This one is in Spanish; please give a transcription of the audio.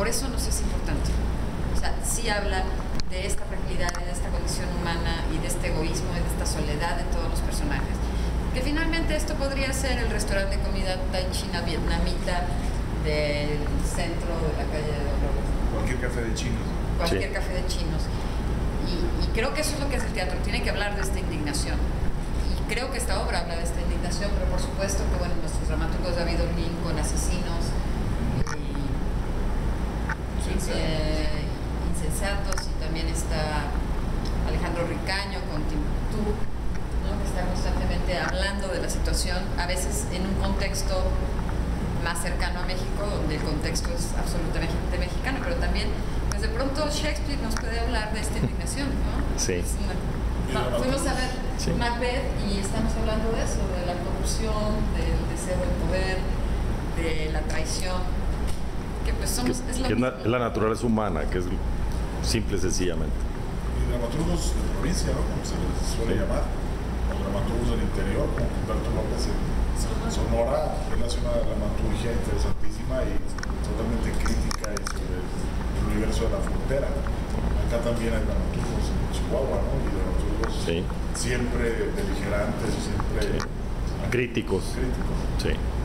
por eso nos es importante. O sea, sí habla de esta fragilidad, de esta condición humana y de este egoísmo y de esta soledad de todos los personajes. Que finalmente esto podría ser el restaurante de comida thai china vietnamita del centro de la calle de Dolores. Cualquier café de chinos. Cualquier café de chinos. Y creo que eso es lo que es el teatro, tiene que hablar de esta indignación. Y creo que esta obra habla de esta indignación, pero por supuesto que, bueno, nuestros dramaturgos David Orlín con Asesinos Insensatos, y también está Alejandro Ricaño con Timbuktu, ¿no? Que está constantemente hablando de la situación, a veces en un contexto más cercano a México, donde el contexto es absolutamente mexicano, pero también, pues de pronto Shakespeare nos puede hablar de esta indignación, ¿no? Sí. Fuimos a ver Macbeth y estamos hablando de eso, de la corrupción, del deseo del poder, de la traición, que pues somos, es la naturaleza humana, que es simple y sencillamente. Y dramaturgos de provincia, ¿no? Como se les suele llamar, o dramaturgos del interior, como Humberto López en Sonora, relaciona una dramaturgia interesantísima y totalmente crítica y sobre el universo de la frontera. Acá también hay dramaturgos en Chihuahua, ¿no? Y dramaturgos siempre beligerantes, siempre críticos. Críticos. Sí.